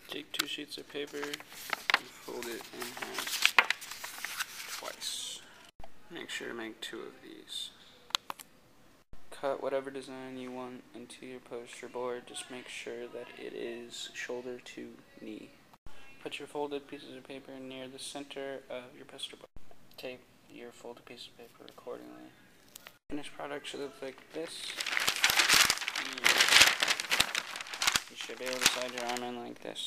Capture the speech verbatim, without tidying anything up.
Take two sheets of paper and fold it in half twice. Make sure to make two of these. Cut whatever design you want into your poster board. Just make sure that it is shoulder to knee. Put your folded pieces of paper near the center of your poster board. Tape your folded piece of paper accordingly. Finished product should look like this. You should be able to slide your arm in like this.